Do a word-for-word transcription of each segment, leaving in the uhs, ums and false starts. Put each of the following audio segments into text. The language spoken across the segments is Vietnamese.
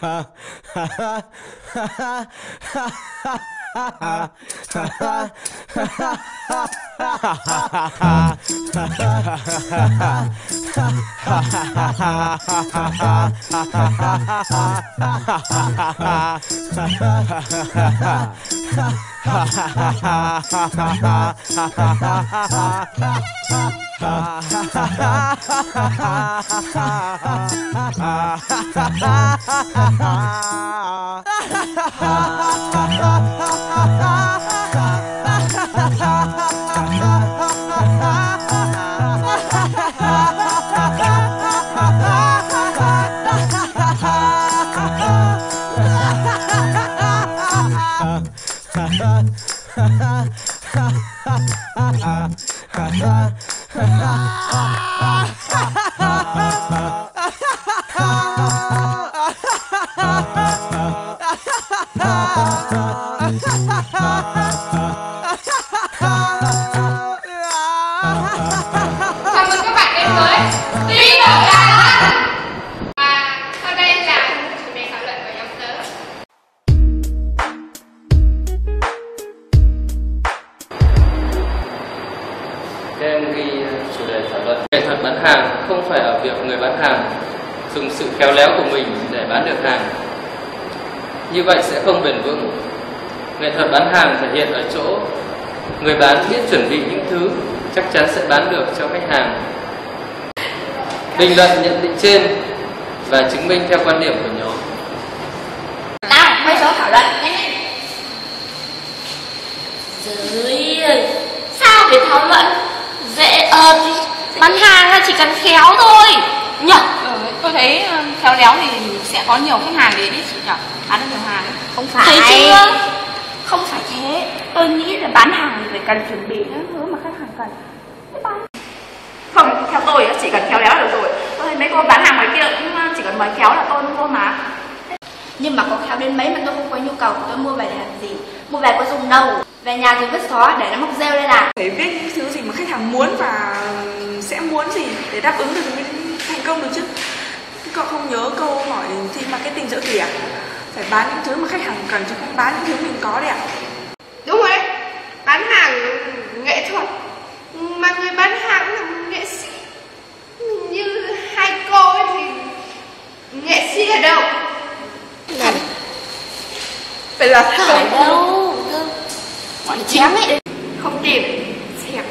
Em ghi chủ đề thảo luận nghệ thuật bán hàng không phải ở việc người bán hàng dùng sự khéo léo của mình để bán được hàng. Như vậy sẽ không bền vững. Nghệ thuật bán hàng thể hiện ở chỗ người bán biết chuẩn bị những thứ chắc chắn sẽ bán được cho khách hàng. Bình luận nhận định trên và chứng minh theo quan điểm của nhóm. Nào, quay số thảo luận nhanh lên. Trời ơi, sao để thảo luận? Dễ ờ thì bán hàng là chỉ cần khéo thôi nhở. Ừ, tôi thấy khéo léo thì sẽ có nhiều khách hàng đến đấy chị nhở, bán được nhiều hàng ấy. Không phải. Thấy chưa? Không phải thế. Tôi nghĩ là bán hàng thì phải cần chuẩn bị những thứ mà khách hàng cần. Bán. Không, theo tôi chỉ cần khéo léo được rồi. Tôi thấy mấy cô bán hàng ngoài kia cũng chỉ cần nói khéo là tôi mua mà. Nhưng mà có khéo đến mấy mà tôi không có nhu cầu, tôi mua về để làm gì? Mua về có dùng đâu? Về nhà rồi vứt xó để nó mọc rêu lên à? Phải biết những thứ gì mà khách hàng muốn và sẽ muốn gì để đáp ứng được mới thành công được chứ. Cậu không nhớ câu hỏi thi marketing giữa kỳ à? Phải bán những thứ mà khách hàng cần chứ không bán những thứ mình có đấy ạ. Đúng rồi đấy, bán hàng nghệ thuật mà người bán hàng là một nghệ sĩ. Như hai cô ấy thì nghệ sĩ ở đâu? Thật. Phải là thật đâu. Bọn chém ấy. Không tìm, xem.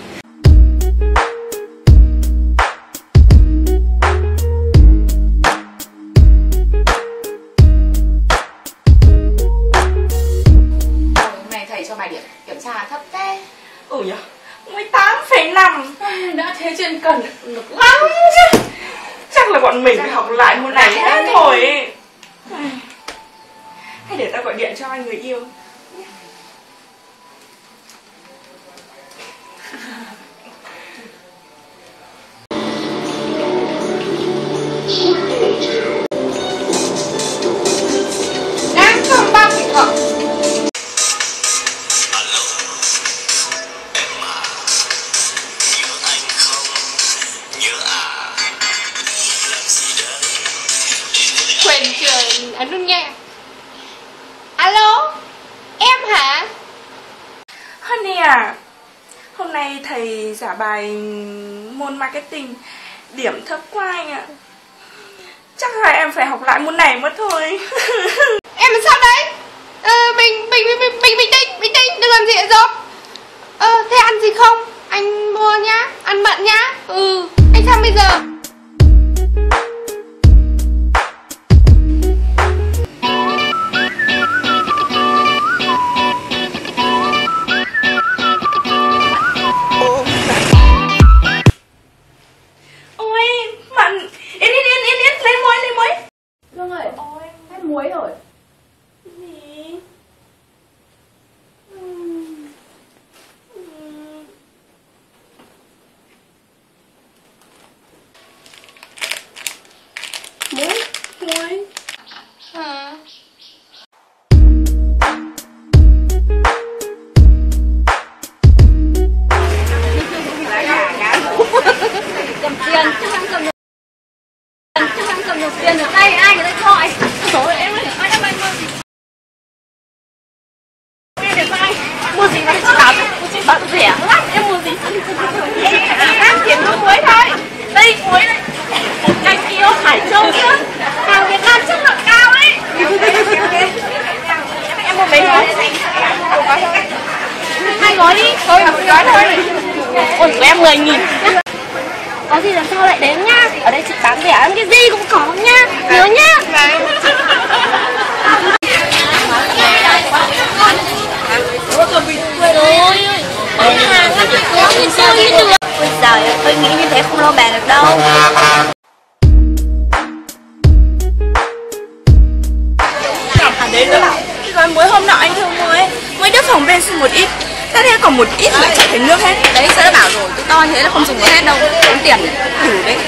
Này thầy cho bài điểm kiểm tra thấp thế. Ừ nhỉ, mười tám phẩy năm. Đã thế trên cần ngực lắm chứ. Chắc là bọn mình phải học lại môn này hết rồi. Hay để ta gọi điện cho anh người yêu. Đang không bao thì không. Quyền trường ấn nút nghe. Alo, em hả? Honey à, hôm nay thầy giả bài môn marketing điểm thấp quá anh ạ. Chắc là em phải học lại môn này mất thôi. Em làm sao đấy? Ờ, bình, bình, bình, bình, bình tĩnh, bình tĩnh, đừng làm gì vậy rồi. Ờ, thế ăn gì không? Anh mua nhá, ăn mận nhá. Ừ, anh sao bây giờ? Muối rồi. Gì? Uhm. Uhm. Muối, muối. Hả? Cầm tiền, chứ không cầm được, chứ không cầm được tiền ở tay ai người ta cho. của em mười nghìn. Có gì lần sau lại đến nhá. Ở đây chị bán rẻ lắm, cái gì cũng có nhá. Nhớ nhá. Ôi ơi, ôi hàng á, có nhìn sao như được. Ôi giời ơi, tôi nghĩ như thế không lo bè được đâu. À đấy nữa bảo, cái gói muối hôm nọ anh thương muối ấy, muối đứt phòng bên xin một ít. Thế thế còn một ít lại chạy thành nước hết. Đấy, sẽ đã bảo rồi, tôi to như thế là không dùng được hết đâu, tốn tiền thử đấy.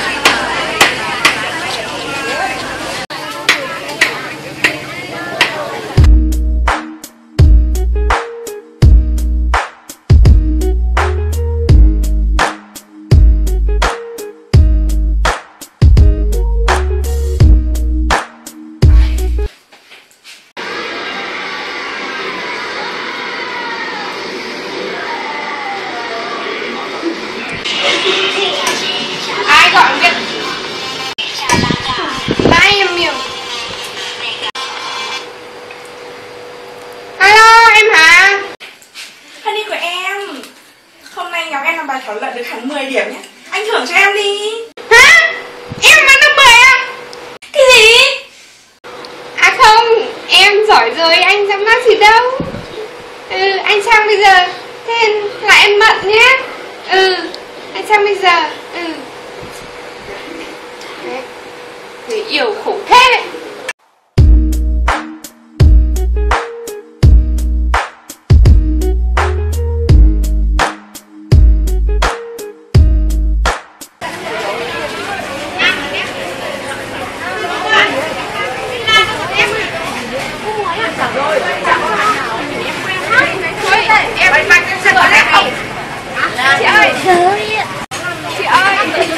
Ai gọi điện? Ai em nhiều? Alo em hả? Honey của em, hôm nay nhóm em làm bài thảo luận được hẳn mười điểm nhé. Anh thưởng cho em đi. Hả? Em mà được mười à? Cái gì? À không, em giỏi rồi, anh dám nói gì đâu. Ừ, anh sang bây giờ. Thế là em mận nhé. Ừ, anh sang bây giờ. Ừ. Đấy. Người yêu khổ thế. Chị ơi, chị ơi,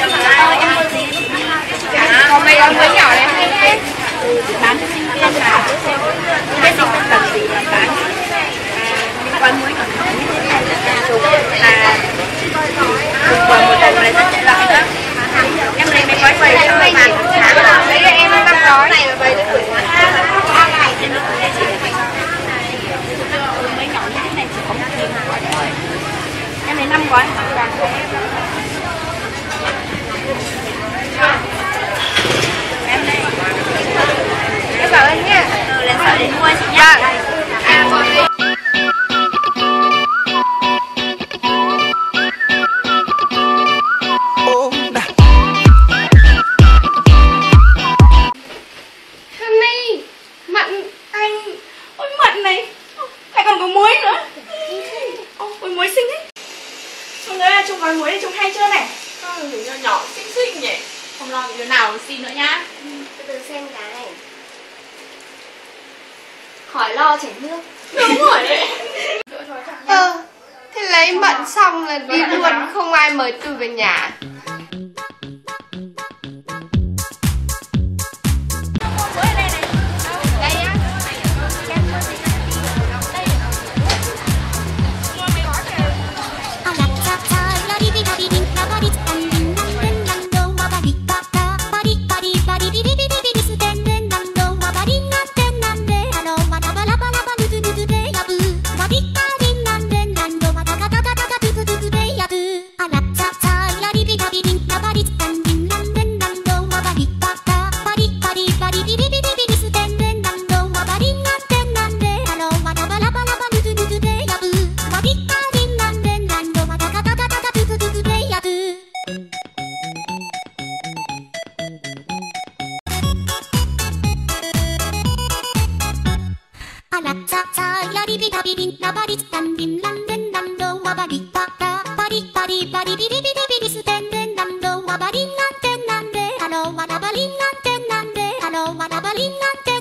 có mấy gói mới nhỏ này hay đấy. Bán cho sinh viên mà. Biết sinh viên cần gì là bán. Những gói muối nhỏ nhỏ như thế này là chục là dùng vào một lần này rất tiện lợi nữa. Em lấy mấy gói bảy cho bạn. Đấy là em năm gói này là bảy tuổi. Mấy nhỏ như thế này chỉ có một nghìn gói thôi. Em lấy năm gói. Em đây. Em bảo ơn nhé. Ừ, lần sau đến mua chị nhá. À, rồi. Honey, mặn anh. Ôi mận này, lại còn có muối nữa. Ôi muối xinh ấy. Mọi người ơi, trông gói muối này trông hay chưa này? Ừ, nhỏ nhỏ xinh xinh nhỉ. Không lo bị đứa nào xin nữa nhá. Từ từ xem cái. Hỏi lo chảy nước. Đúng rồi đấy. Ờ, thế lấy mận xong là đi luôn, không ai mời tôi về nhà. Hello,